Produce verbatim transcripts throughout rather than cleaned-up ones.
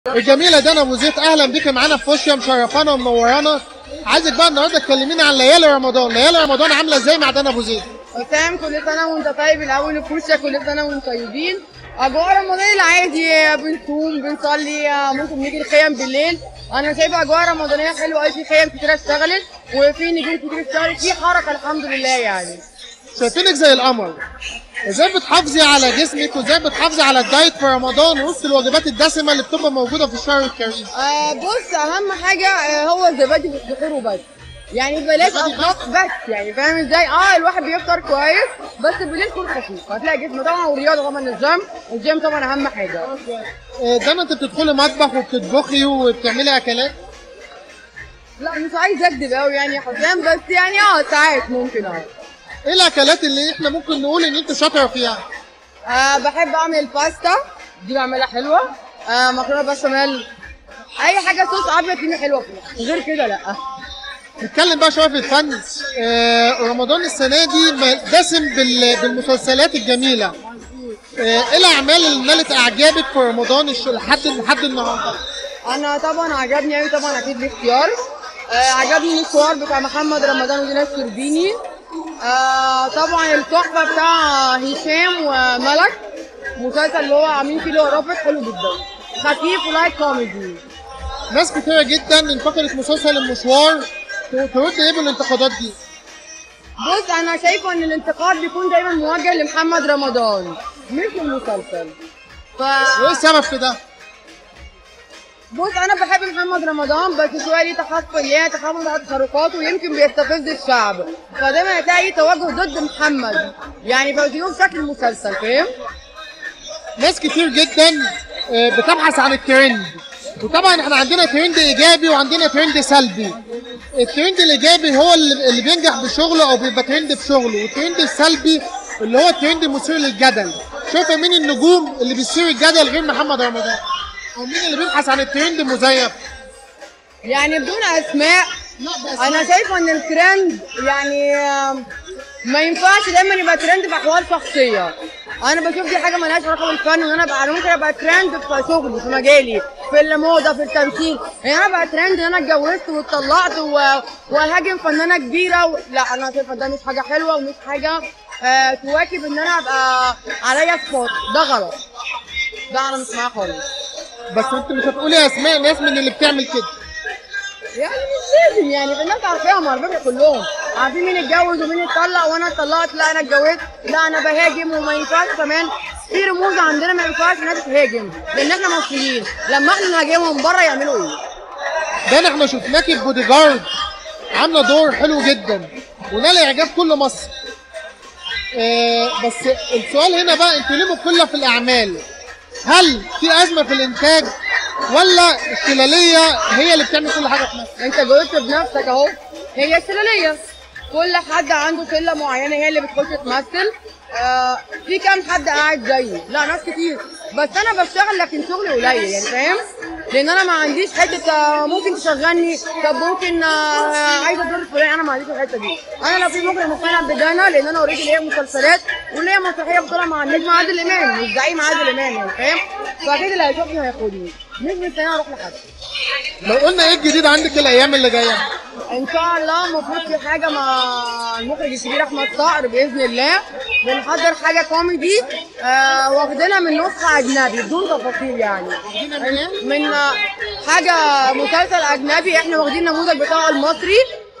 الجميله دانا ابو زيد، اهلا بيك معانا في فوشيا، مشرفانا ومنورانا. عايزك بقى النهارده تكلمينا عن ليالي رمضان، ليالي رمضان عامله ازاي مع دانا ابو زيد؟ وسام، كل سنه وانت طيب. الاول في فوشيا كل سنه وانتم طيبين. اجواء رمضان العادي، بنصوم بنصلي، ممكن نيجي الخيم بالليل. انا شايفه اجواء رمضانيه حلوه قوي، في خيم كتير اشتغلت وفي نجوم كتير اشتغلت، في حركه الحمد لله يعني. شايفينك زي القمر. ازاي بتحافظي على جسمك وازاي بتحافظي على الدايت في رمضان وسط الوجبات الدسمه اللي بتبقى موجوده في الشهر الكريم؟ آه بص، اهم حاجه آه هو الزبادي في السحور وبس، يعني بلاش اطباق بس، يعني فاهم ازاي؟ اه الواحد بيفطر كويس بس بالليل كل خفيف، هتلاقي جسم طبعا، والرياضه طبعا، الجيم الجيم طبعا اهم حاجه. دايما انت بتدخلي مطبخ وبتطبخي وبتعملي اكلات؟ لا مش عايزه اكدب قوي يعني يا حسام، بس يعني اه ساعات ممكن. اه ايه الاكلات اللي احنا ممكن نقول ان انت شاطره فيها؟ آه بحب اعمل الباستا، دي بعملها حلوه. آه مكرونه بشاميل، اي حاجه صوص ابيض فيها حلوه فيها، غير كده لا. نتكلم بقى شويه في الفن. آه رمضان السنه دي دسم بالمسلسلات الجميله. آه ايه الاعمال اللي نالت اعجابك في رمضان لحد لحد النهارده؟ انا طبعا عجبني قوي طبعا اكيد الاختيار. آه عجبني المشوار بتاع محمد رمضان ودينا الشربيني. آه طبعا التحفه بتاع هشام وملك، مسلسل اللي هو عاملين فيه اللي هو رافض، حلو جدا، خفيف ولايت كوميدي. ناس كتيره جدا انتقدت مسلسل المشوار، ترد ايه بالانتقادات دي؟ بص انا شايفه ان الانتقاد بيكون دايما موجه لمحمد رمضان مش للمسلسل. ف وايه السبب في ده؟ بص انا بحب محمد رمضان بس شويه ليه تحفظ، ليه تحفظ على تصرفاته ويمكن بيستفز الشعب، فدايما هتلاقي توجه ضد محمد، يعني بيوجهوه بشكل مسلسل، فاهم؟ ناس كتير جدا بتبحث عن الترند، وطبعا احنا عندنا ترند ايجابي وعندنا ترند سلبي. الترند الايجابي هو اللي بينجح بشغله او بيبقى ترند في شغله، والترند السلبي اللي هو الترند المثير للجدل. شايفه مين النجوم اللي بيثير الجدل غير محمد رمضان؟ او مين اللي بيبحث عن الترند المزيف؟ يعني بدون اسماء، انا شايفه ان الترند يعني ما ينفعش دايما يبقى ترند في احوال شخصيه. انا بشوف دي حاجه مالهاش علاقه بالفن، وان انا ابقى انا ممكن ابقى ترند في شغلي في مجالي في الموضه في التمثيل، يعني انا ابقى ترند ان انا اتجوزت واتطلقت وهاجم فنانه كبيره و... لا انا شايفه ده مش حاجه حلوه ومش حاجه آه تواكب ان انا ابقى عليا سبوت، ده غلط، ده انا مش معاه خالص. بس انت مش هتقولي اسماء ناس من اللي بتعمل كده؟ يعني مش لازم، يعني الناس عارفاهم على فكره، كلهم عارفين مين اتجوز ومين اتطلق، وانا اتطلقت لا انا اتجوزت لا انا بهاجم، وما ينفعش كمان في رموز عندنا ما ينفعش الناس تهاجم، لان احنا مصريين لما احنا نهاجمهم بره يعملوا ايه؟ ده احنا شفناكي في بودي جارد عامله دور حلو جدا ونال اعجاب كل مصر. آه بس السؤال هنا بقى، انتوا ليه مقله في الاعمال؟ هل في ازمه في الانتاج ولا السلاليه هي اللي بتعمل كل حاجه في مصر؟ انت جاوبت بنفسك اهو، هي السلاليه، كل حد عنده سله معينه هي اللي بتخش تمثل. آه في كام حد قاعد زيي؟ لا ناس كتير، بس انا بشتغل لكن شغلي قليل، يعني فاهم؟ لان انا ما عنديش حته آه ممكن تشغلني، طب ممكن آه عايزه دور فلان، انا ما عنديش الحته دي. انا لو في ممكن مقتنع بدانا، لان انا اوريدي ليا مسلسلات وليا مسرحيه بطوله مع النجم عادل امام، مش زعيم عادل امام، يعني فاهم؟ فاكيد اللي هيشوفني هياخدني، مش مستنيه اروح لحد. لو قلنا ايه الجديد عندك الايام اللي جايه؟ ان شاء الله المفروض في حاجه مع المخرج الكبير احمد صقر باذن الله، بنحضر حاجه كوميدي آه واخدينها من نسخه اجنبي بدون تفاصيل، يعني من حاجه مسلسل اجنبي احنا واخدين النموذج بتاعه المصري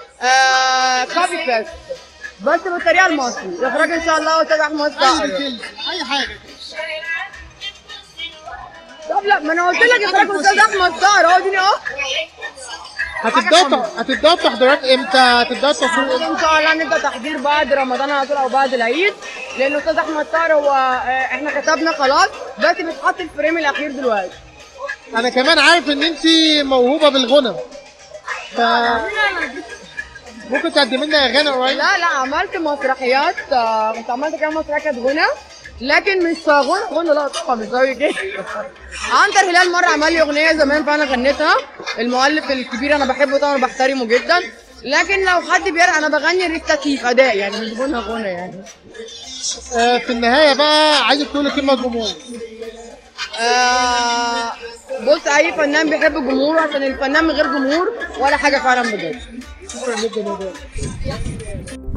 آه كوبي بيست بس بالطريقه المصري، اخراج ان شاء الله استاذ احمد صقر. اي حاجه. طب لا ما انا قلت لك اخراج استاذ احمد صقر اهو، اديني اهو. هتبداوا هتبداوا التحضيرات امتى؟ هتبداوا التصوير امتى؟ ان شاء الله نبدا تحضير بعد رمضان على طول او بعد العيد، لان الاستاذ احمد صقر هو احنا كتبنا خلاص بس بيتحط الفريم الاخير دلوقتي. انا كمان عارف ان انت موهوبه بالغنى، ف ممكن تقدمي لنا اغاني قريب؟ لا لا عملت مسرحيات، كنت عملت كام مسرحيه كانت غنى، لكن مش غنى غنى لا طبعا مش زي كده. عنتر هلال مره عمل لي اغنيه زمان فانا غنيتها، المؤلف الكبير انا بحبه طبعا وبحترمه جدا، لكن لو حد بيرق انا بغني ريستاتيف اداء، يعني مش غنى غنى يعني. آه في النهايه بقى عايزك تقولي كلمه للجمهور. آه بص، اي فنان بيحب جمهوره، عشان الفنان من غير جمهور ولا حاجه فعلا بجد. شكرا جدا يا